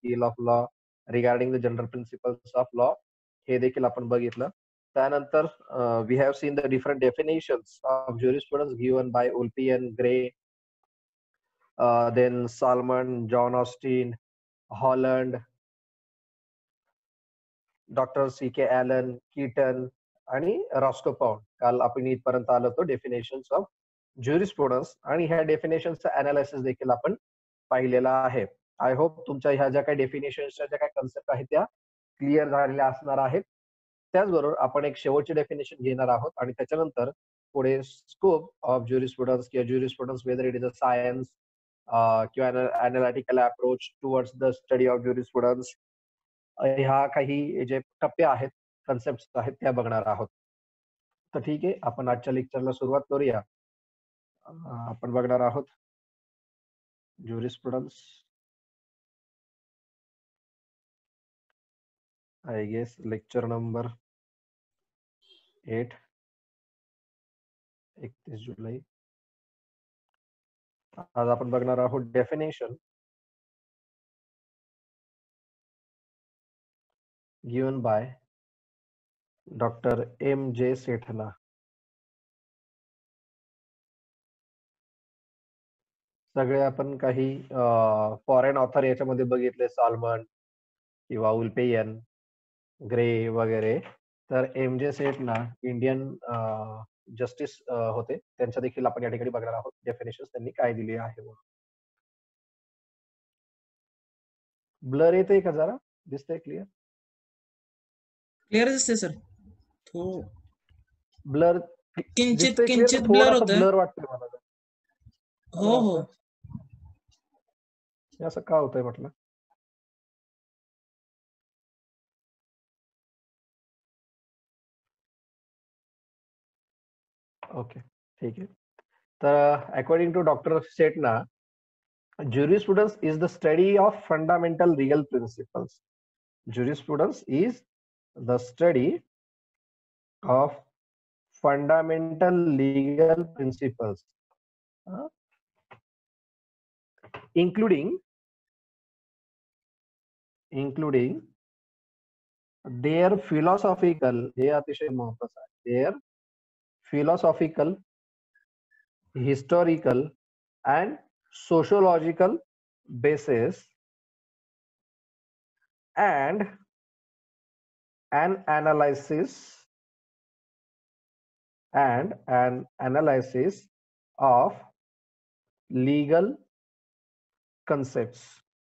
Scale of law, regarding the general principles of law, हे देखील आपण बघितलं. त्यानंतर we have seen the different definitions of jurisprudence given by Ulpian, Gray, then Salmon, John Austin, Holland, doctor C.K. Allen, Keaton आणि रॉस्कोपाउंड. काल आपण इथपर्यंत आलो होतो डेफिनेशन्स ऑफ ज्युरिस्प्रुडन्स आणि ह्या डेफिनेशनचं अनालिसिस देखील आपण पाहिलेला आहे. आय होप तुमच्या ह्या ज्या काही डेफिनेशन्सच्या ज्या काही कन्सेप्ट आहेत त्या क्लिअर झालेल्या असणार आहेत. त्याचबरोबर आपण एक शेवटची डेफिनेशन घेणार आहोत आणि त्याच्यानंतर पुढे स्कोप ऑफ ज्युरिस्प्रुडन्स किंवा jurisprudence whether it is a science किंवा analytical approach towards the study of jurisprudence, ह्या काही जे टप्पे आहेत, कन्सेप्ट आहेत त्या बघणार आहोत. तर ठीक आहे, आपण आजच्या लेक्चरला सुरुवात करूया. आपण बघणार आहोत jurisprudence. I guess lecture number 8, 31 जुलै. आज आपण बघणार आहोत definition given by doctor M.J. Sethna. सगळे आपण काही फॉरेन ऑथर याच्यामध्ये बघितले, साल्मन किंवा उल्पेयन, ग्रे वगैरे. तर M.J. सेठना इंडियन जस्टिस होते, त्यांच्या देखील आपण या ठिकाणी बघणार आहोत डेफिनेशन त्यांनी काय दिली आहे. ब्लर येते का, जरा दिसतंय क्लिअर? क्लिअर दिसते सर. ब्लर किंचित दिसतंय क्लिअर, किंचित ब्लर थोडासा होतंय. ब्लर वाटतंय मला. हो हो असं का होतंय म्हटलं? ओके, ठीक आहे. तर according to doctor Sethna, jurisprudence is the study of fundamental legal principles. Jurisprudence is the study of fundamental legal principles, including their philosophical, हे अतिशय महत्त्वाचं आहे, their philosophical, historical and sociological basis and an analysis of legal concepts.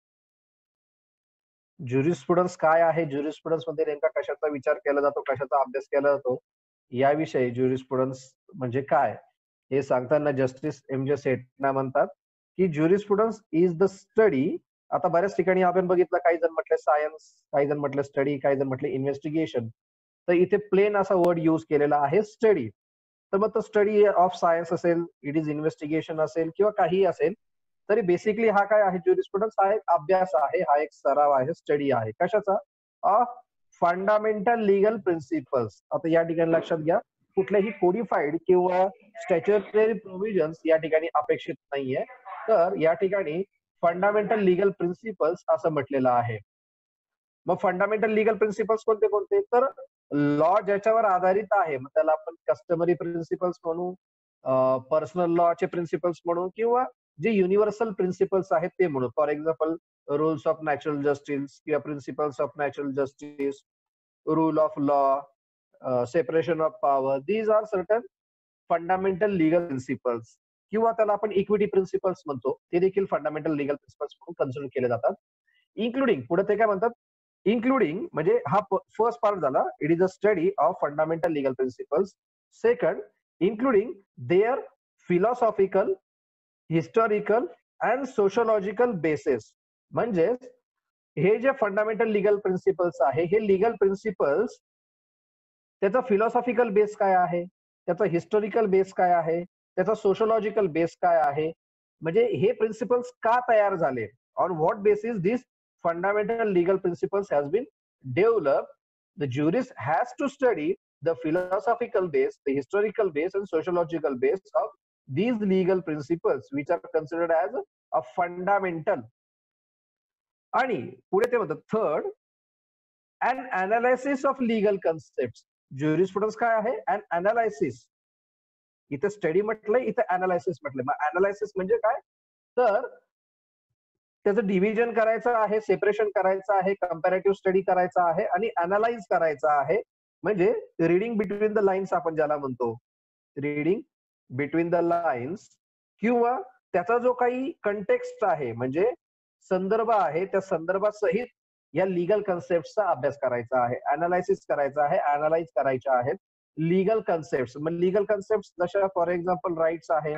ज्युरिस्प्रुडन्स काय आहे, ज्युरिस्प्रुडन्स मध्ये नेमका कशाचा विचार केला जातो, कशाचा अभ्यास केला जातो, याविषयी ज्युरिस्प्रुडन्स म्हणजे काय हे सांगताना जस्टिस M.J. सेठना म्हणतात की ज्युरिस्प्रुडन्स इज द स्टडी. आता बऱ्याच ठिकाणी आपण बघितलं, काही जण म्हटले सायन्स, काही जण म्हटले स्टडी, काही जण म्हटले इन्व्हेस्टिगेशन. तर इथे प्लेन असा वर्ड यूज केलेला आहे स्टडी. तर मग तो स्टडी ऑफ सायन्स असेल, इट इज इन्व्हेस्टिगेशन असेल किंवा काही असेल, तरी बेसिकली हा काय आहे, ज्युरिस्प्रुडन्स हा एक अभ्यास आहे, हा एक सराव आहे, स्टडी आहे. कशाचा? Of fundamental legal principles. आता या ठिकाणी लक्षात घ्या, कुठल्याही कोडिफाईड किंवा स्टॅच्युटरी प्रोव्हिजन्स या ठिकाणी अपेक्षित नाहीये. तर या ठिकाणी फंडामेंटल लीगल प्रिन्सिपल्स असं म्हटलेलं आहे. मग फंडामेंटल लीगल प्रिन्सिपल्स कोणते कोणते? तर लॉ ज्याच्यावर आधारित आहे, मग त्याला आपण कस्टमरी प्रिन्सिपल्स म्हणू, पर्सनल लॉचे प्रिन्सिपल्स म्हणू, किंवा जे युनिव्हर्सल प्रिन्सिपल्स आहेत ते म्हणू. For example rules of natural justice किंवा principles of natural justice, rule of law, separation of power. These are certain fundamental legal principles. किंवा त्याला आपण इक्विटी प्रिन्सिपल्स म्हणतो, ते देखील फंडामेंटल लीगल प्रिन्सिपल्स म्हणून कन्सिडर केले जातात. इन्क्लुडिंग, पुढे ते काय म्हणतात, इन्क्लुडिंग म्हणजे हा फर्स्ट पार्ट झाला, it is a study of fundamental legal principles. Second, including their philosophical, historical and sociological basis. म्हणजे हे जे फंडामेंटल लीगल प्रिन्सिपल्स आहे, हे लीगल प्रिन्सिपल्स त्याचा फिलॉसॉफिकल बेस काय आहे, त्याचा हिस्टॉरिकल बेस काय आहे, त्याचा सोशोलॉजिकल बेस काय आहे, म्हणजे हे प्रिन्सिपल्स का तयार झाले, on what basis this fundamental legal principles has been developed. The jurist has to study the philosophical base, the historical base and sociological base of these legal principles, which are considered as a fundamental. आणि पुढे ते म्हणतात third an analysis of legal concept. Jurisprudence काय आहे? अन analysis. इथे study म्हटलंय, इथे analysis म्हटलंय. मग अनालिसिस म्हणजे काय? तर त्याचं डिव्हिजन करायचं आहे, सेपरेशन करायचं आहे, कंपॅरेटिव्ह स्टडी करायचा आहे आणि अनालाइज करायचा आहे. म्हणजे रिडिंग बिटवीन द लाईन्स आपण ज्याला म्हणतो, रिडिंग बिटवीन द लाईन्स, किंवा त्याचा जो काही कंटेक्स्ट आहे म्हणजे संदर्भ आहे, त्या संदर्भासहित या लीगल कन्सेप्टचा अभ्यास करायचा आहे, अनालायसिस करायचा आहे, अनालाइज करायच्या आहेत लीगल कन्सेप्ट. मग लीगल कन्सेप्ट जशा फॉर एक्झाम्पल राईट्स आहे,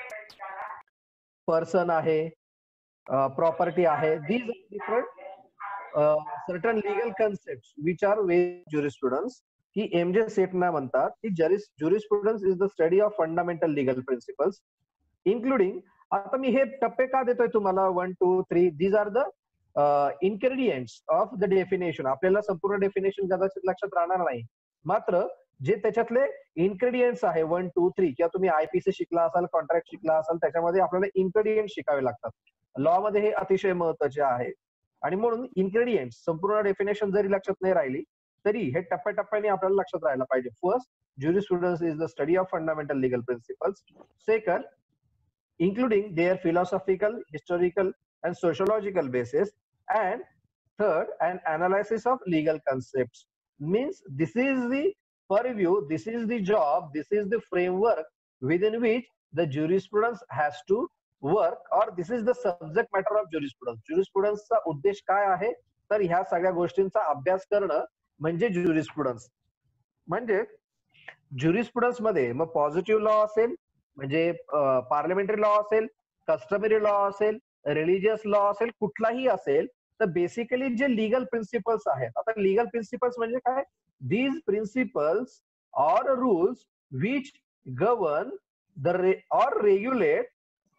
पर्सन आहे, प्रॉपर्टी आहे. These are different certain legal concept which are very jurisprudence. की एमजे सेटना म्हणतात की jurisprudence is the study of fundamental legal principles including. आता मी हे टप्पे का देतोय तुम्हाला 1, 2, 3. These are the ingredients of the definition. आपल्याला संपूर्ण डेफिनेशन कदाचित लक्षात राहणार नाही, मात्र जे त्याच्यातले इन्ग्रेडियंट्स आहे 1, 2, 3, किंवा तुम्ही आयपीसी शिकला असाल, कॉन्ट्रॅक्ट शिकला असाल, त्याच्यामध्ये आपल्याला इन्ग्रेडियंट शिकावे लागतात. लॉ मध्ये हे अतिशय महत्वाचे आहे. आणि म्हणून इन्ग्रेडियंट संपूर्ण डेफिनेशन जरी लक्षात नाही राहिली तरी हे टप्प्याटप्प्याने आपल्याला लक्षात राहायला पाहिजे. First, jurisprudence is the study of fundamental legal principles. Second, including their philosophical, historical, and sociological basis. And third, an analysis of legal concepts. Means this is the purview, this is the job, this is the framework within which the jurisprudence has to work, or this is the subject matter of jurisprudence. Jurisprudence चा उद्देश काय आहे? तर ह्या सगळ्या गोष्टींचा अभ्यास करणं म्हणजे ज्युरिस्प्रुडन्स. म्हणजे ज्युरिस्प्रुडन्स मध्ये मग पॉझिटिव्ह लॉ असेल, म्हणजे पार्लमेंटरी लॉ असेल, कस्टमरी लॉ असेल, रिलिजियस लॉ असेल, कुठलाही असेल, तर बेसिकली जे लीगल प्रिन्सिपल्स आहेत. आता लीगल प्रिन्सिपल्स म्हणजे काय? These principles or rules which govern the or regulate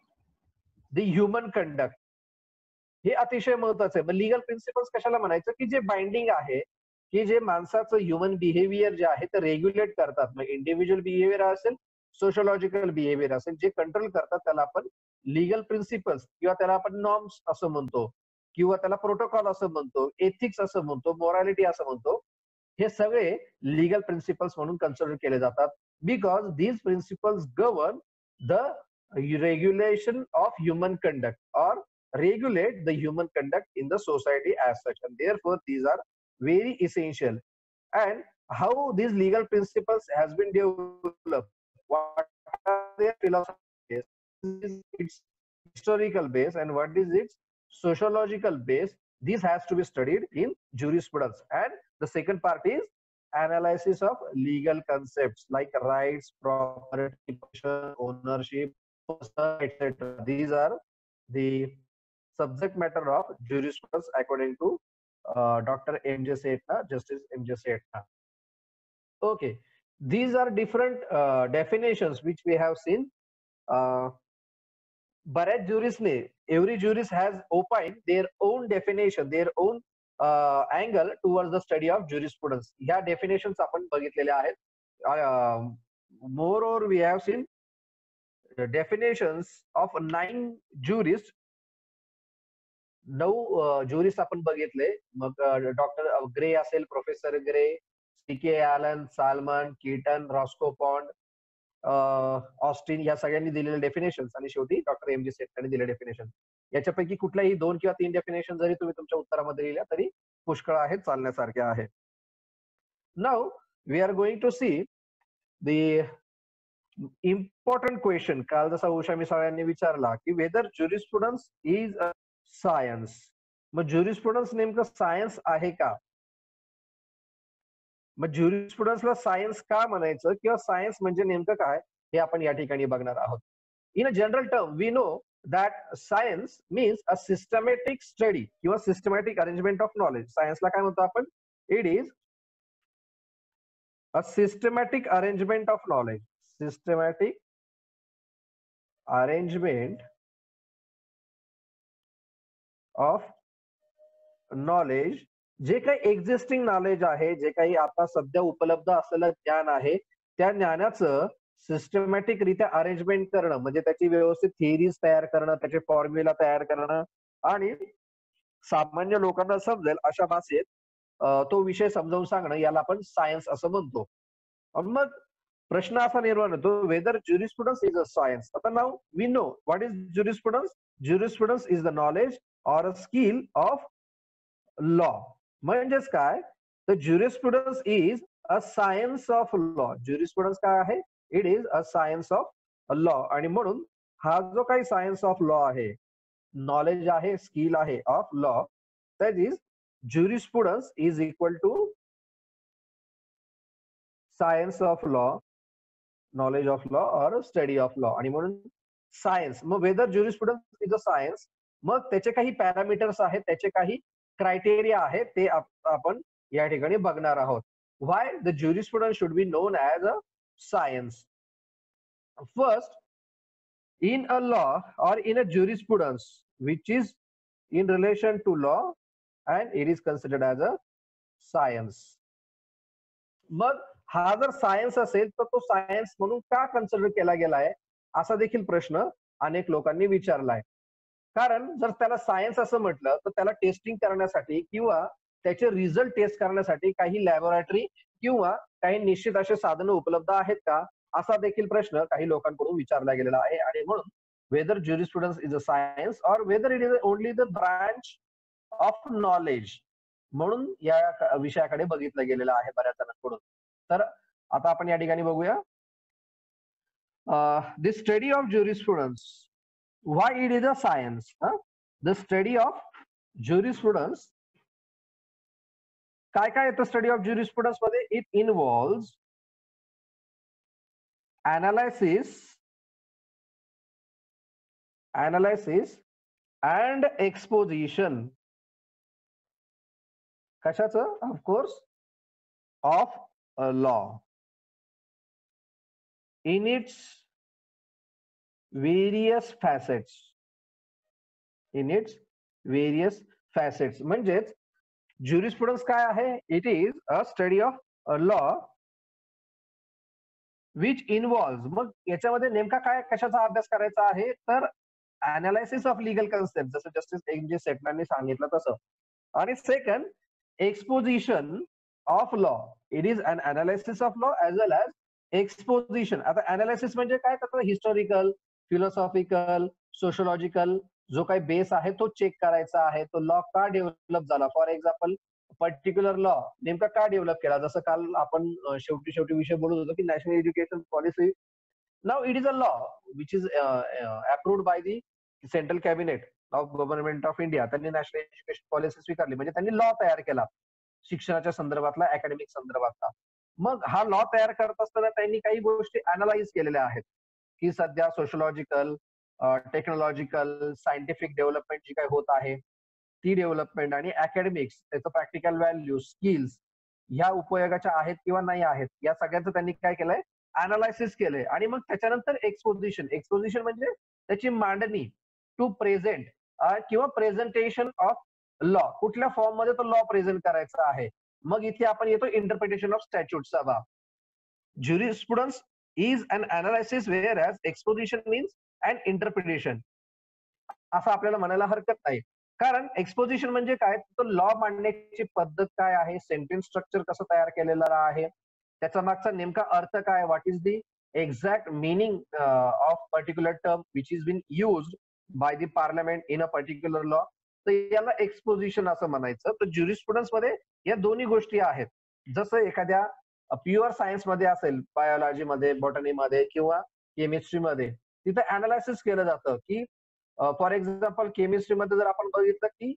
the human conduct. हे अतिशय महत्वाचं आहे. मग लीगल प्रिन्सिपल्स कशाला म्हणायचं? की जे बाइंडिंग आहे, की जे माणसाचं ह्युमन बिहेवियर जे आहे ते रेग्युलेट करतात. मग इंडिव्हिज्युअल बिहेवियर असेल, सोशोलॉजिकल बिहेवियर असेल, जे कंट्रोल करतात त्याला आपण लीगल प्रिन्सिपल्स, किंवा त्याला आपण नॉर्म्स असं म्हणतो, किंवा त्याला प्रोटोकॉल असं म्हणतो, एथिक्स असं म्हणतो, मोरॅलिटी असं म्हणतो. हे सगळे लीगल प्रिन्सिपल्स म्हणून कन्सिडर केले जातात. Because these principles govern the regulation of human conduct or regulate the human conduct in the society as such, and therefore these are very essential. And how these legal principles has been developed, what are their philosophy, its historical base, and what is its sociological base, this has to be studied in jurisprudence. And the second part is analysis of legal concepts like rights, property, ownership, etc. These are the subject matter of jurisprudence according to Dr. M.J. Setna, Justice M.J. Setna. Okay, these are different definitions which we have seen. बऱ्याच ज्युरिस्टने, every jurist has opined their own definition, their own angle towards the study of jurisprudence. ह्या definitions आपण बघितलेल्या आहेत. Moreover we have seen definitions of 9 jurists. 9 jurist आपण बघितले. मग doctor Gray असेल, professor Gray, C K. Allen, Salmon, Keaton, Roscoe Pound, Austin, या सगळ्यांनी दिलेले डेफिनेशन्स, आणि शेवटी डॉक्टर एम.जी. सेट यांनी दिलेले डेफिनेशन. याच्यापैकी कुठल्याही 2 किंवा 3 डेफिनेशन जरी तुम्ही तुमच्या उत्तरामध्ये लिहिल्या तरी पुष्कळ आहेत, चालण्यासारखे आहे. Now we are going to see the important question. काल जसा उषा मिसाळ यांनी विचारला की whether jurisprudence is a science. मग ज्युरिस्प्रुडन्स नेमकं सायन्स आहे का? मग ज्युरिस्प्रुडन्सला सायन्स का म्हणायचं, किंवा सायन्स म्हणजे नेमकं काय, हे आपण या ठिकाणी बघणार आहोत. In a general term we know that science means a systematic study किंवा सिस्टमॅटिक अरेंजमेंट ऑफ नॉलेज. सायन्सला काय म्हणतो आपण? It is a systematic arrangement of knowledge. Systematic arrangement of knowledge. जे काही एक्झिस्टिंग नॉलेज आहे, जे काही आता सध्या उपलब्ध असलेलं ज्ञान आहे, त्या ज्ञानाचं सिस्टमॅटिक रित्या अरेंजमेंट करणं, म्हणजे त्याची व्यवस्थित थिअरीज तयार करणं, त्याचे फॉर्म्युला तयार करणं, आणि सामान्य लोकांना समजेल अशा भाषेत तो विषय समजावून सांगणं याला आपण सायन्स असं म्हणतो. मग प्रश्न असा निर्माण होतो, whether jurisprudence is a science. आता now we know what is jurisprudence. Jurisprudence is the knowledge or a skill of law. म्हणजेच काय, तर jurisprudence is a science of law. Jurisprudence काय आहे, it is a science of law. आणि म्हणून हा जो काही सायन्स ऑफ लॉ आहे, नॉलेज आहे, स्किल आहे of law, that is jurisprudence is equal to science of law, knowledge of law और स्टडी ऑफ लॉ. आणि म्हणून सायन्स, मग whether jurisprudence is a science, मग त्याचे काही पॅरामीटर्स आहेत, त्याचे काही क्रायटेरिया आहेत, ते आपण या ठिकाणी बघणार आहोत. Why the jurisprudence should be known as a science. First, in a law or in a jurisprudence which is in relation to law and it is considered as a science. मग हा जर सायन्स असेल तर तो science म्हणून का consider केला गेलाय असा देखील प्रश्न अनेक लोकांनी विचारलाय. कारण जर त्याला सायन्स असं म्हटलं तर त्याला टेस्टिंग करण्यासाठी किंवा त्याचे रिझल्ट टेस्ट करण्यासाठी काही लॅबोरेटरी किंवा काही निश्चित असे साधनं उपलब्ध आहेत का, असा देखील प्रश्न काही लोकांकडून विचारला गेलेला आहे. आणि म्हणून whether jurisprudence is a science और whether it is only the branch of knowledge म्हणून या विषयाकडे बघितलं गेलेलं आहे बऱ्याच जणांकडून. तर आता आपण या ठिकाणी बघूया the study of jurisprudence, why it is a science. The study of jurisprudence, काय काय येतं स्टडी ऑफ ज्युरिस्प्रुडन्स मध्ये. It involves analysis and exposition. कशाचं, of course of a law in its various facets. in its various facets म्हणजेच jurisprudence काय आहे, it is a study of a law which involves. मग याच्यामध्ये नेमका काय कशाचा अभ्यास करायचा आहे, तर अनालिसिस ऑफ लीगल कन्सेप्ट, जसं जस्टिस एम.जे. सेटनांनी सांगितलं तसं. आणि second, exposition of law. It is an analysis of law as well as exposition. आता अनालिसिस म्हणजे काय, तर हिस्टॉरिकल, फिलॉसॉफिकल, सोशोलॉजिकल जो काही बेस आहे तो चेक करायचा आहे. तो लॉ का डेव्हलप झाला, फॉर एक्झाम्पल पर्टिक्युलर लॉ नेमका का डेव्हलप केला. जसं काल आपण शेवटी विषय बोलत होतो की national education policy, now it is a law which is approved by the central cabinet of government of India. त्यांनी नॅशनल एज्युकेशन पॉलिसी स्वीकारली, म्हणजे त्यांनी लॉ तयार केला शिक्षणाच्या संदर्भातला, अकॅडमिक संदर्भातला. मग हा लॉ तयार करत असताना त्यांनी काही गोष्टी अनालाइज केलेल्या आहेत की सध्या सोशोलॉजिकल, टेक्नॉलॉजिकल, सायंटिफिक डेव्हलपमेंट जी काही होत आहे ती डेव्हलपमेंट आणि अकॅडमिक्स, त्याचं प्रॅक्टिकल व्हॅल्यू, स्किल्स ह्या उपयोगाच्या आहेत किंवा नाही आहेत, या सगळ्यांचं त्यांनी काय केलंय, अनालायसिस केलंय. आणि मग त्याच्यानंतर एक्सपोजिशन. एक्सपोजिशन म्हणजे त्याची मांडणी, टू प्रेझेंट किंवा प्रेझेंटेशन ऑफ लॉ, कुठल्या फॉर्म मध्ये तो लॉ प्रेझेंट करायचा आहे. मग इथे आपण येतो इंटरप्रिटेशन ऑफ स्टॅच्यूटचा भाग. Jurisprudence is an analysis whereas exposition means and interpretation, असं आपल्याला म्हणायला हरकत नाही. कारण एक्सपोजिशन म्हणजे काय, तो लॉ मांडण्याची पद्धत काय आहे, सेंटेन्स स्ट्रक्चर कसं तयार केलेलं आहे, त्याचा मागचा नेमका अर्थ काय, what is the exact meaning of particular term which is been used by the parliament in a particular law, तर याला एक्सपोजिशन असं म्हणायचं. तर ज्युरिस्प्रुडन्स मध्ये या दोन्ही गोष्टी आहेत. जसं एखाद्या प्युअर सायन्स मध्ये असेल, बायोलॉजी मध्ये, बॉटनी मध्ये किंवा केमिस्ट्री मध्ये, तिथे अनालायसिस केलं जातं की फॉर एक्झाम्पल केमिस्ट्री मध्ये जर आपण बघितलं की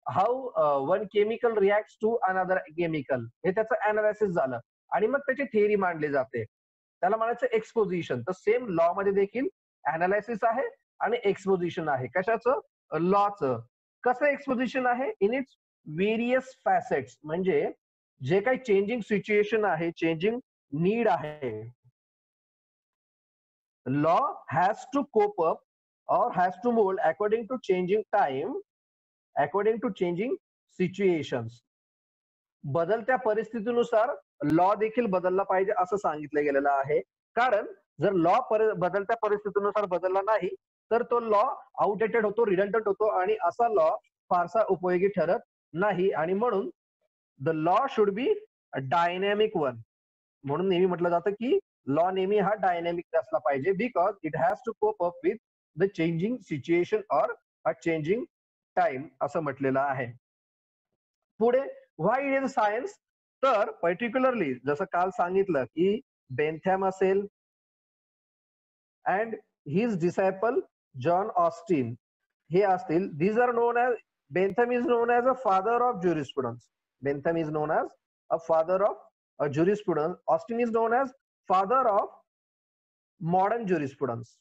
how one chemical react to another chemical, हे त्याचं अनालिसिस झालं आणि मग त्याची थिअरी मांडली जाते, त्याला म्हणायचं एक्सपोजिशन. तर सेम लॉ मध्ये देखील अनालिसिस आहे आणि एक्सपोजिशन आहे. कशाचं, लॉचं. कसं एक्सपोजिशन आहे, इन इट्स व्हेरियस फॅसेट्स, म्हणजे जे काही चेंजिंग सिच्युएशन आहे, चेंजिंग नीड आहे, law has to cope up or has to mold according to changing time, according to changing situations. बदलत्या परिस्थितीनुसार लॉ देखील बदलला पाहिजे असं सांगितलं गेलेलं आहे. कारण जर लॉ बदलत्या परिस्थितीनुसार बदलला नाही तर तो लॉ आउटडेटेड होतो, रिडंडंट होतो आणि असा लॉ फारसा उपयोगी ठरत नाही आणि म्हणून the law should be dynamic one. म्हणून नेहमी म्हटलं जातं की लॉ नेहमी हा डायनॅमिक असला पाहिजे, because it has to cope up with the changing situation or a changing time असं म्हटलेलं आहे. पुढे व्हाय इट इज सायन्स, तर पर्टिक्युलरली जसं काल सांगितलं की बेंथॅम असेल and his disciple John Austin हे असतील. These are known as, Bentham is known as a father of jurisprudence. Bentham is known as a father of jurisprudence. Austin is known as father of modern jurisprudence.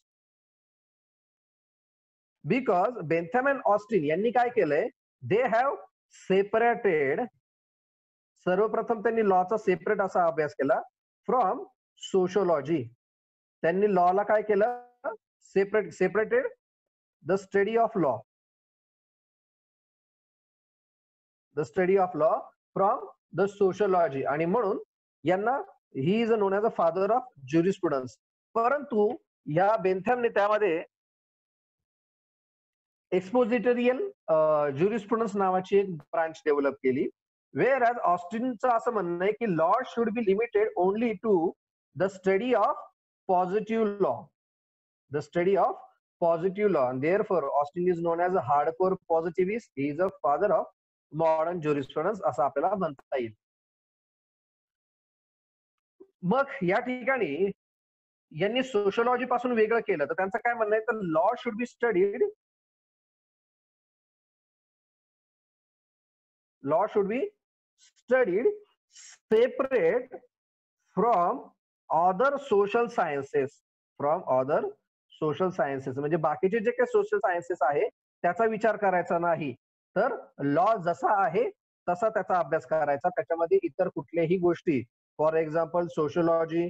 Because Bentham and Austin यांनी काय केलंय, they have separated, सर्वप्रथम त्यांनी लॉचा separate असा अभ्यास केला from sociology. त्यांनी लॉला काय केलं, separated the study of law, the study of law from the sociology, आणि म्हणून यांना he is known as a father of jurisprudence. परंतु या बेंथमने त्यामध्ये एक्सपोजिटोरियल ज्युरिस्प्रुडन्स नावाची एक ब्रांच डेव्हलप केली. वेअर ॲज ऑस्टिनचं असं म्हणणं आहे की law should be limited only to the study of positive law, the study of positive law. And therefore Austin is known as a hardcore positivist. He is a father of modern jurisprudence असं आपल्याला म्हणता येईल. मग या ठिकाणी यांनी sociology पासून वेगळं केलं, तर त्यांचं काय म्हणणं आहे, तर law should be studied, law should be studied separate from other social sciences, from other social sciences. म्हणजे बाकीचे जे काही सोशल सायन्सेस आहे त्याचा विचार करायचा नाही, तर लॉ जसा आहे तसा त्याचा अभ्यास करायचा. त्याच्यामध्ये इतर कुठल्याही गोष्टी, for example sociology,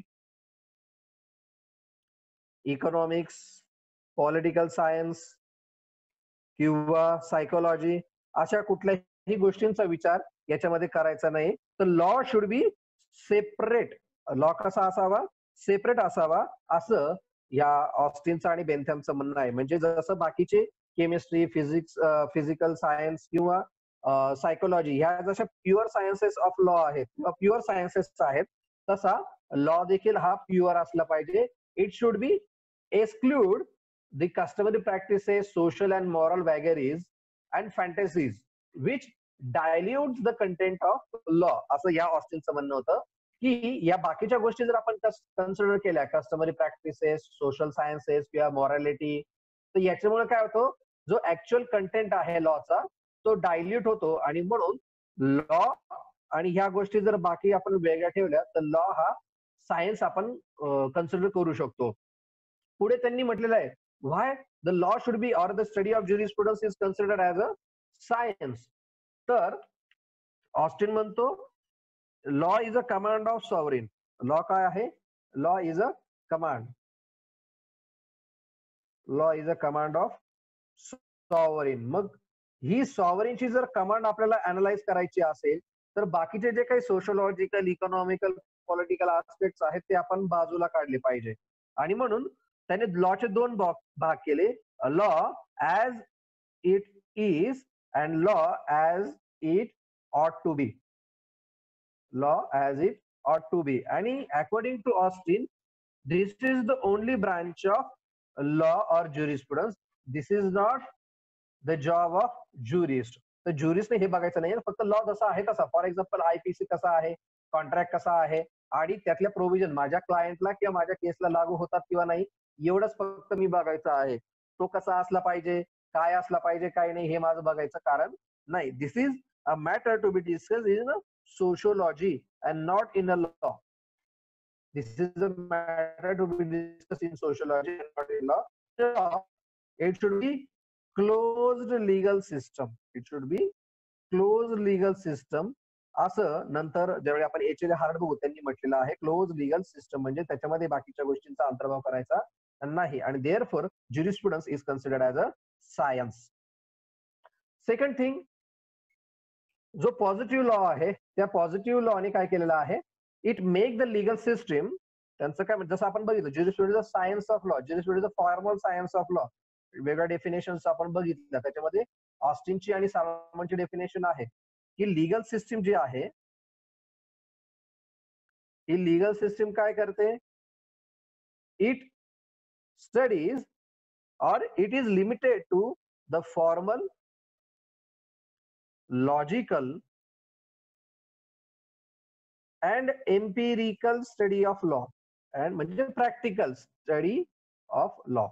economics, political science किंवा सायकोलॉजी, अशा कुठल्याही गोष्टींचा विचार याच्यामध्ये करायचा नाही. तर law should be separate. Law कसा असावा, सेपरेट असावा, असं या ऑस्टिनचं आणि बेंथमचं म्हणणं आहे. म्हणजे जसं बाकीचे केमिस्ट्री, फिजिक्स, फिजिकल सायन्स किंवा सायकोलॉजी ह्या जशा प्युअर सायन्सेस ऑफ लॉ आहेत किंवा प्युअर सायन्सेस आहेत, तसा लॉ देखील हा प्युअर असला पाहिजे. It should be exclude the customary practices, social and moral vagaries and fantasies which dilutes the content of law. असं या ऑस्टिनचं म्हणणं होतं की या बाकीच्या गोष्टी जर आपण कन्सिडर केल्या, कस्टमरी प्रॅक्टिसेस, सोशल सायन्सेस किंवा मॉरॅलिटी, तर याच्यामुळे काय होतं, जो ऍक्च्युअल कंटेंट आहे लॉचा तो डायल्यूट होतो, आणि म्हणून लॉ आणि ह्या गोष्टी जर बाकी आपण वेगळ्या ठेवल्या तर लॉ हा सायन्स आपण कन्सिडर करू शकतो. पुढे त्यांनी म्हटलेलं आहे, why the law should be or the study of jurisprudence is considered as a science. तर ऑस्टिन म्हणतो law is a command of sovereign. Law काय आहे, law is a command, law is a command of sovereign. मग ही सॉवरेनची जर command आपल्याला analyse करायची असेल तर बाकीचे जे काही सोशोलॉजिकल, इकॉनॉमिकल, पॉलिटिकल आस्पेक्ट्स आहेत ते आपण बाजूला काढले पाहिजे. आणि म्हणून त्याने लॉचे दोन भाग केले, law as it is and law as it ought to be, law as it ought to be. आणि according to Austin this is the only branch of law or jurisprudence. This is not the job of jurist. तर ज्युरिस्टने हे बघायचं नाही, फक्त law जसा आहे तसा. फॉर एक्झाम्पल आयपीसी कसा आहे, कॉन्ट्रॅक्ट कसा आहे, आणि त्यातल्या प्रोव्हिजन माझ्या क्लायंटला किंवा माझ्या केसला लागू होतात किंवा नाही, एवढंच फक्त मी बघायचं आहे. तो कसा असला पाहिजे, काय असला पाहिजे, काय नाही, हे माझं बघायचं कारण नाही. This is a matter to be discuss in sociology and not in a law. This is a matter to be discuss in sociology and not in law. It should be closed legal system, it should be close legal system. असं नंतर ज्यावेळी आपण H L hard बघू त्यांनी म्हटलेलं आहे, close legal system म्हणजे त्याच्यामध्ये बाकीच्या गोष्टींचा अंतर्भाव करायचा नाही. आणि therefore jurisprudence is considered as a science. Second thing, जो पॉझिटिव्ह लॉ आहे त्या पॉझिटिव्ह लॉने काय केलेलं आहे, it make the legal system, त्यांचं काय, जसं आपण बघितलं jurisprudence science of law, jurisprudence formal science of law, वेगळ्या डेफिनेशन्स आपण बघितल्या. त्याच्यामध्ये ऑस्टिनची आणि सालमनची डेफिनेशन आहे की लीगल सिस्टीम जी आहे ही लीगल सिस्टीम काय करते, it studies or it is limited to the formal, logical and empirical study of law and म्हणजे practical study of law.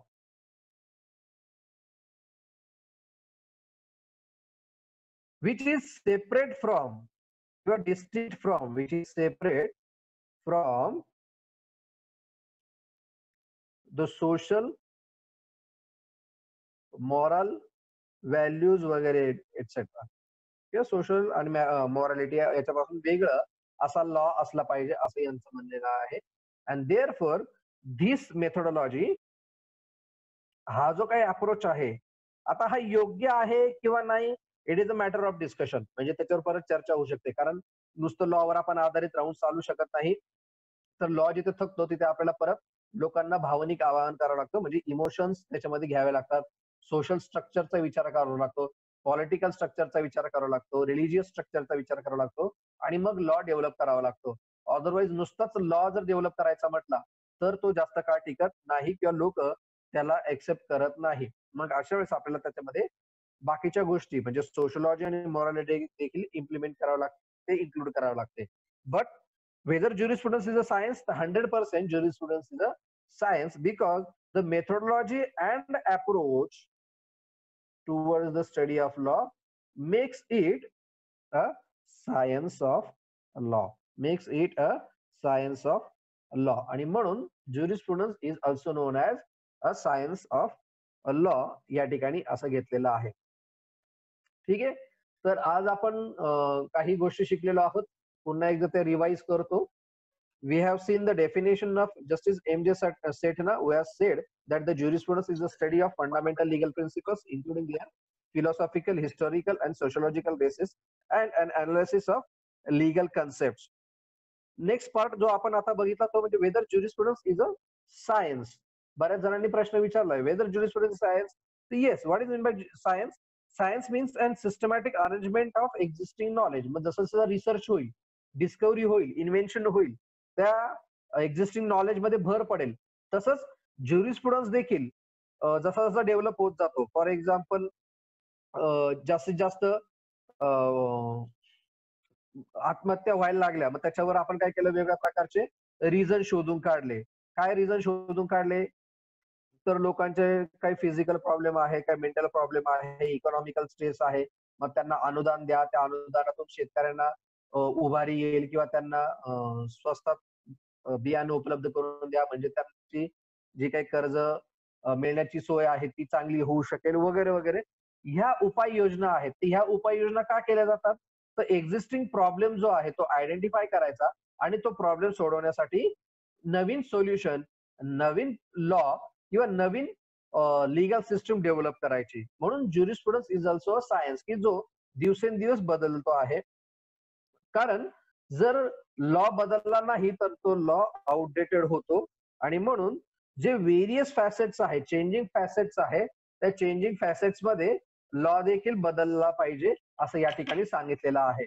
Which is separate from, you are distinct from, which is separate from the social, moral, values वगैरे etc. किंवा social आणि morality याच्यापासून वेगळं असा law असला पाहिजे असं यांचं म्हणणं आहे. अँड देअरफॉर धिस मेथोडॉलॉजी, हा जो काही अप्रोच आहे आता हा योग्य आहे किंवा नाही, it is a matter of discussion. म्हणजे त्याच्यावर परत चर्चा होऊ शकते, कारण नुसतं लॉवर आपण आधारित राहून चालू शकत नाही. तर लॉ जिथे थकतो तिथे आपल्याला परत लोकांना भावनिक आवाहन करावं लागतं, म्हणजे इमोशन्स त्याच्यामध्ये घ्यावे लागतात, सोशल स्ट्रक्चरचा विचार करावा लागतो, पॉलिटिकल स्ट्रक्चरचा विचार करावा लागतो, रिलिजियस स्ट्रक्चरचा विचार करावा लागतो आणि मग लॉ डेव्हलप करावा लागतो. अदरवाईज नुसताच लॉ जर डेव्हलप करायचा म्हटला तर तो जास्त काळ टिकत नाही किंवा लोक त्याला एक्सेप्ट करत नाही. मग अशा वेळेस आपल्याला त्याच्यामध्ये बाकीच्या गोष्टी म्हणजे सोशलॉजी आणि मॉरॅलिटी देखील इम्प्लिमेंट करावं लागते, इन्क्लूड करावं लागते. But whether jurisprudence is a science, the 100% jurisprudence is a science because the methodology and approach towards the study of law makes it a science of law, makes it a science of law. आणि म्हणून jurisprudence is also known as a science of law या ठिकाणी असं घेतलेलं आहे. ठीक आहे. तर आज आपण काही गोष्टी शिकलेलो आहोत. पुन्हा एकदा ते रिवाइज करतो. We have seen the definition of Justice M.J. Sethna, who has said that the jurisprudence is the study of fundamental legal principles, including their philosophical, historical, and sociological basis, and an analysis of legal concepts. Next part जो आपण आता बघितला तो म्हणजे whether jurisprudence is a science. बऱ्याच जणांनी प्रश्न विचारलाय whether jurisprudence is science. So yes, what is meant by science? Science means an systematic arrangement of existing knowledge. मग जसं जसं रिसर्च होईल, डिस्कव्हरी होईल, इन्व्हेन्शन होईल, त्या एक्झिस्टिंग नॉलेज मध्ये भर पडेल. तसंच ज्युरिस्प्रुडन्स देखील जसा जसा डेव्हलप होत जातो. फॉर एक्झाम्पल जास्तीत जास्त आत्महत्या व्हायला लागल्या, मग त्याच्यावर आपण काय केलं, वेगवेगळ्या प्रकारचे रिझन शोधून काढले. काय रिझन शोधून काढले, तर लोकांचे काही फिजिकल प्रॉब्लेम आहे, काही मेंटल प्रॉब्लेम आहे, इकॉनॉमिकल स्ट्रेस आहे, मग त्यांना अनुदान द्या, त्या अनुदानातून शेतकऱ्यांना उभारी येईल किंवा त्यांना स्वस्तात बियाणं उपलब्ध करून द्या, म्हणजे त्यांची जी काही कर्ज मिळण्याची सोय आहे ती चांगली होऊ शकेल वगैरे वगैरे. ह्या उपाययोजना आहेत, ह्या उपाययोजना का केल्या जातात, तर एक्झिस्टिंग प्रॉब्लेम जो आहे तो आयडेंटिफाय करायचा आणि तो प्रॉब्लेम सोडवण्यासाठी नवीन सोल्युशन, नवीन लॉ किंवा नवीन लीगल सिस्टम डेव्हलप करायची. म्हणून jurisprudence is also a science की जो दिवसेंदिवस बदलतो आहे. कारण जर लॉ बदलला नाही तर तो लॉ आउटडेटेड होतो आणि म्हणून जे व्हेरियस फॅसेट्स आहेत, चेंजिंग फॅसेट्स आहे, त्या चेंजिंग फॅसेट्स मध्ये लॉ देखील बदलला पाहिजे असं या ठिकाणी सांगितलेलं आहे.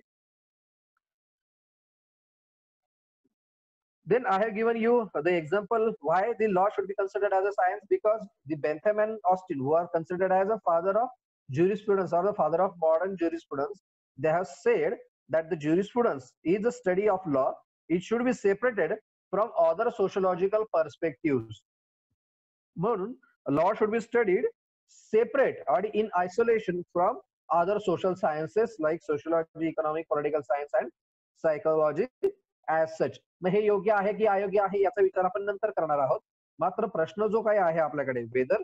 Then I have given you the example why the law should be considered as a science, because the Bentham and Austin, who are considered as a father of jurisprudence or the father of modern jurisprudence, they have said that the jurisprudence is the study of law. It should be separated from other sociological perspectives. म्हणून law should be studied separate or in isolation from other social sciences like sociology, economic, political science and psychology as such. मग हे योग्य आहे की अयोग्य आहे याचा विचार आपण नंतर करणार आहोत. मात्र प्रश्न जो काही आहे आपल्याकडे, whether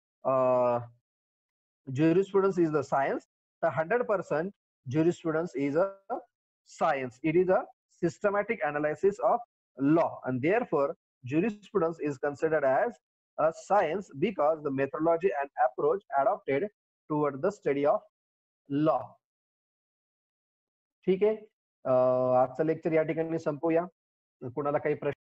jurisprudence is the science, the 100% jurisprudence is a science. It is a systematic analysis of law, and therefore jurisprudence is considered as a science because the methodology and approach adopted toward the study of law. ठीक आहे. आजचं lecture या ठिकाणी संपवूया. कोणाला काही प्रश्न